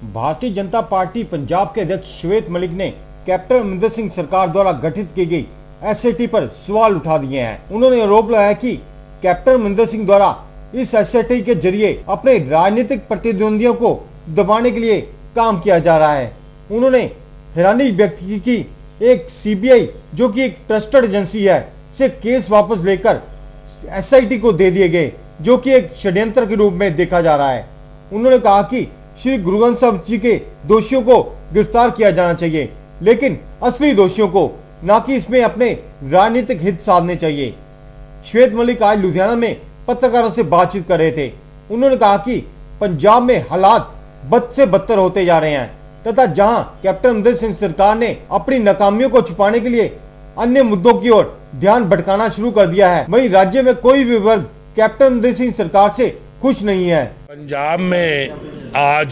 Bharatiya Janata party Punjab के अध्यक्ष श्वेत मलिक ने कैप्टन अमरिंदर सिंह सरकार द्वारा गठित की गई एसआईटी पर सवाल उठा दिए हैं। उन्होंने आरोप लगाया कि कैप्टन अमरिंदर सिंह द्वारा इस एसआईटी के जरिए अपने राजनीतिक प्रतिद्वंदियों को दबाने के लिए काम किया जा रहा है। उन्होंने हैरानी व्यक्त की कि एक सीबीआई जो कि एक ट्रस्टेड एजेंसी है से केस वापस लेकर एसआईटी को दे दिए गए, जो कि एक षड्यंत्र के रूप में देखा जा रहा है। उन्होंने कहा कि श्री गुरु ग्रंथ साहिब जी के दोषियों को गिरफ्तार किया जाना चाहिए, लेकिन असली दोषियों को, न कि इसमें अपने राजनीतिक हित साधने चाहिए। श्वेत मलिक आज लुधियाना में पत्रकारों से बातचीत कर रहे थे। उन्होंने कहा कि पंजाब में हालात बद से बदतर होते जा रहे हैं तथा जहां कैप्टन अमरिंदर सिंह सरकार ने अपनी नाकामियों को छुपाने के लिए अन्य मुद्दों की ओर ध्यान भटकाना शुरू कर दिया है, वहीं राज्य में कोई भी वर्ग कैप्टन अमरिंदर सिंह सरकार से खुश नहीं है। पंजाब में आज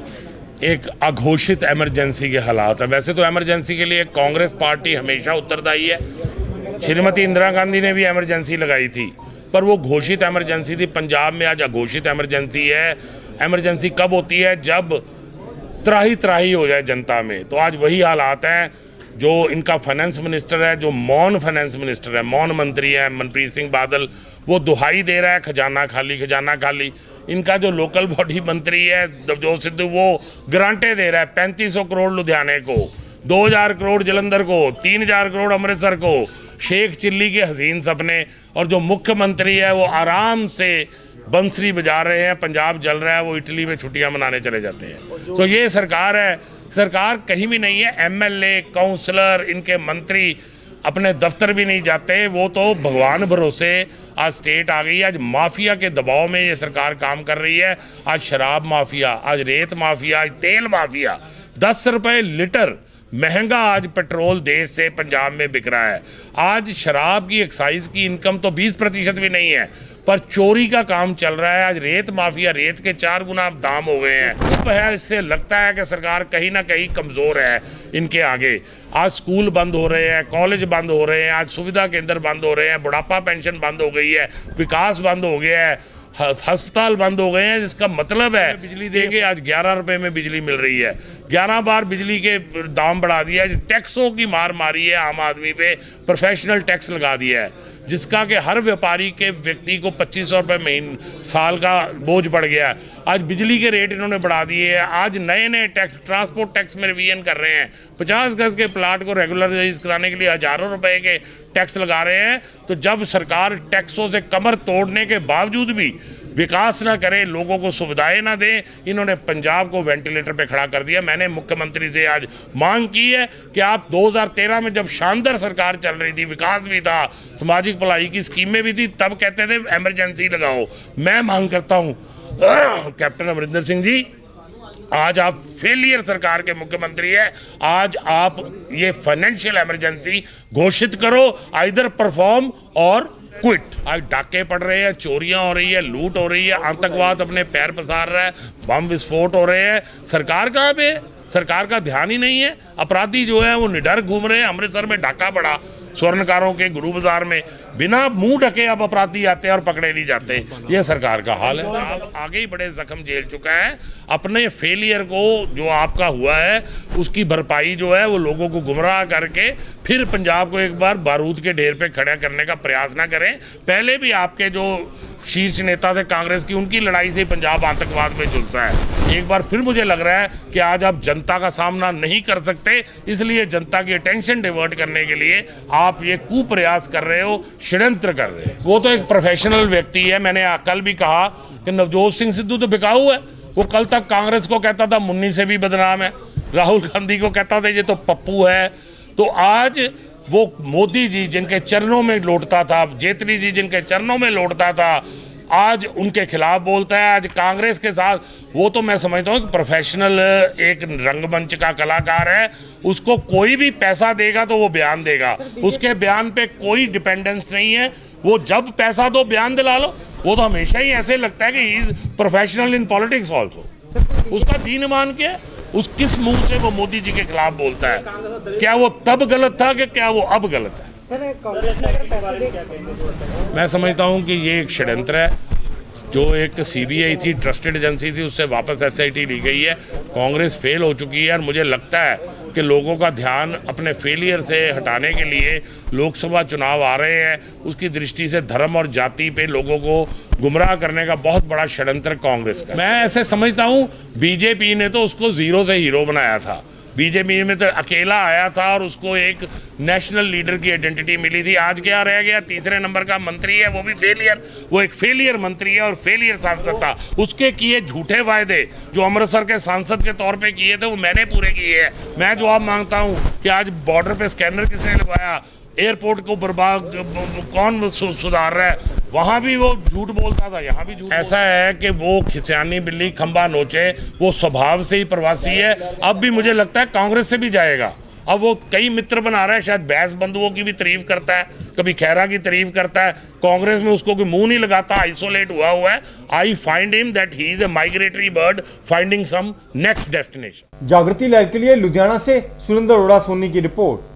एक अघोषित इमरजेंसी के हालात है। वैसे तो इमरजेंसी के लिए कांग्रेस पार्टी हमेशा उत्तरदायी है। श्रीमती इंदिरा गांधी ने भी इमरजेंसी लगाई थी, पर वो घोषित इमरजेंसी थी। पंजाब में आज अघोषित इमरजेंसी है। इमरजेंसी कब होती है? जब त्राही त्राही हो जाए जनता में। तो आज वही हालात हैं। जो इनका फाइनेंस मिनिस्टर है, जो मौन फाइनेंस मिनिस्टर है, मौन मंत्री है मनप्रीत सिंह बादल, वो दुहाई दे रहा है खजाना खाली खजाना खाली। इनका जो लोकल बॉडी मंत्री है नवजोत सिद्धू, वो ग्रांटे दे रहा है 3500 करोड़ लुधियाने को, 2000 करोड़ जलंधर को, 3000 करोड़ अमृतसर को, शेख चिल्ली के हसीन सपने। और जो मुख्यमंत्री है वो आराम से बंसरी बजा रहे हैं, पंजाब जल रहा है, वो इटली में छुट्टियां मनाने चले जाते हैं। तो ये सरकार है, सरकार कहीं भी नहीं है। एमएलए, काउंसलर, इनके मंत्री अपने दफ्तर भी नहीं जाते, वो तो भगवान भरोसे आज स्टेट आ गई है। आज माफिया के दबाव में ये सरकार काम कर रही है। आज शराब माफिया, आज रेत माफिया, आज तेल माफिया, 10 रुपए लीटर महंगा आज पेट्रोल देश से पंजाब में बिक रहा है। आज शराब की एक्साइज की इनकम तो 20% भी नहीं है, पर चोरी का काम चल रहा है। आज रेत माफिया, रेत के 4 गुना दाम हो गए हैं। इससे लगता है कि सरकार कहीं ना कहीं कमजोर है इनके आगे। आज स्कूल बंद हो रहे हैं, कॉलेज बंद हो रहे हैं, आज सुविधा केंद्र बंद हो रहे हैं, बुढ़ापा पेंशन बंद हो गई है, विकास बंद हो गया है, अस्पताल बंद हो गए हैं। जिसका मतलब है बिजली देंगे, आज 11 रुपए में बिजली मिल रही है। 11 बार बिजली के दाम बढ़ा दिया है। टैक्सों की मार मारी है आम आदमी पे, प्रोफेशनल टैक्स लगा दिया है, जिसका कि हर व्यापारी के व्यक्ति को 2500 रुपये महीने साल का बोझ बढ़ गया है। आज बिजली के रेट इन्होंने बढ़ा दिए हैं। आज नए नए टैक्स, ट्रांसपोर्ट टैक्स में रिवीजन कर रहे हैं। 50 गज के प्लाट को रेगुलराइज कराने के लिए हजारों रुपए के टैक्स लगा रहे हैं। तो जब सरकार टैक्सों से कमर तोड़ने के बावजूद भी विकास ना करे, लोगों को सुविधाएं ना दे, इन्होंने पंजाब को वेंटिलेटर पे खड़ा कर दिया। मैंने मुख्यमंत्री से आज मांग की है कि आप 2013 में जब शानदार सरकार चल रही थी, विकास भी था, सामाजिक भलाई की स्कीमें भी थी, तब कहते थे इमरजेंसी लगाओ। मैं मांग करता हूं कैप्टन अमरिंदर सिंह जी, आज आप फेलियर सरकार के मुख्यमंत्री है। आज आप ये फाइनेंशियल इमरजेंसी घोषित करो, आइदर परफॉर्म और क्विट। आज डाके पड़ रहे हैं, चोरियां हो रही है, लूट हो रही है, आतंकवाद अपने पैर पसार रहा है, बम विस्फोट हो रहे हैं। सरकार कहाँ पे? सरकार का ध्यान ही नहीं है। अपराधी जो है वो निडर घूम रहे हैं। अमृतसर में डाका पड़ा स्वर्णकारों के गुरु बाजार में, बिना मुंह ढके अब अपराधी आते हैं और पकड़े नहीं जाते। ये सरकार का हाल है। आप आगे ही बड़े जख्म झेल चुका है। अपने फेलियर को जो आपका हुआ है उसकी भरपाई जो है वो लोगों को गुमराह करके फिर पंजाब को एक बार बारूद के ढेर पे खड़ा करने का प्रयास ना करें। पहले भी आपके जो शीर्ष नेता थे कांग्रेस की, उनकी लड़ाई से पंजाब आतंकवाद में झुलसा है। एक बार फिर मुझे लग रहा है कि आज आप जनता का सामना नहीं कर सकते, इसलिए जनता की अटेंशन डिवर्ट करने के लिए आप ये कुप्रयास कर रहे हो, षड्यंत्र कर रहे हो। वो तो एक प्रोफेशनल व्यक्ति है। मैंने कल भी कहा कि नवजोत सिंह सिद्धू तो बिकाऊ है। वो कल तक कांग्रेस को कहता था मुन्नी से भी बदनाम है, राहुल गांधी को कहता था ये तो पप्पू है। तो आज वो मोदी जी जिनके चरणों में लौटता था, जेटली जी जिनके चरणों में लौटता था, आज उनके खिलाफ बोलता है। आज कांग्रेस के साथ, वो तो मैं समझता हूँ कि प्रोफेशनल एक रंगमंच का कलाकार है। उसको कोई भी पैसा देगा तो वो बयान देगा, उसके बयान पे कोई डिपेंडेंस नहीं है। वो जब पैसा दो बयान दिला लो। वो तो हमेशा ही ऐसे लगता है कि he is professional in politics also. उसका दीन ईमान क्या है? उस किस मुंह से वो मोदी जी के खिलाफ बोलता है? क्या वो तब गलत था कि क्या वो अब गलत है? मैं समझता हूं कि ये एक षड्यंत्र है। जो एक सीबीआई थी, ट्रस्टेड एजेंसी थी, उससे वापस एसआईटी ली गई है। कांग्रेस फेल हो चुकी है और मुझे लगता है कि लोगों का ध्यान अपने फेलियर से हटाने के लिए लोकसभा चुनाव आ रहे हैं, उसकी दृष्टि से धर्म और जाति पे लोगों को गुमराह करने का बहुत बड़ा षड्यंत्र कांग्रेस का। मैं ऐसे समझता हूँ बीजेपी ने तो उसको जीरो से हीरो बनाया था। बीजेपी में तो अकेला आया था और उसको एक नेशनल लीडर की आइडेंटिटी मिली थी। आज क्या रह गया? तीसरे नंबर का मंत्री है, वो भी फेलियर। वो एक फेलियर मंत्री है और फेलियर सांसद था। उसके किए झूठे वायदे जो अमृतसर के सांसद के तौर पे किए थे वो मैंने पूरे किए हैं। मैं जवाब मांगता हूं कि आज बॉर्डर पे स्कैनर किसने लगवाया, एयरपोर्ट को बर्बाद कौन सुधार रहा है, वहां भी वो झूठ बोलता था, यहाँ भी झूठ। ऐसा है कि वो खिसियानी बिल्ली खंबा नोचे, वो स्वभाव से ही प्रवासी है। अब भी मुझे लगता है कांग्रेस से भी जाएगा। अब वो कई मित्र बना रहा है, शायद बैस बंधुओं की भी तारीफ करता है, कभी खैरा की तारीफ करता है। कांग्रेस में उसको कोई मुंह नहीं लगाता, आइसोलेट हुआ है। I find him that he is a migratory bird finding some next destination. Jagriti Lahar के लिए लुधियाना से सुरेंद्र अरोड़ा सोनी की रिपोर्ट।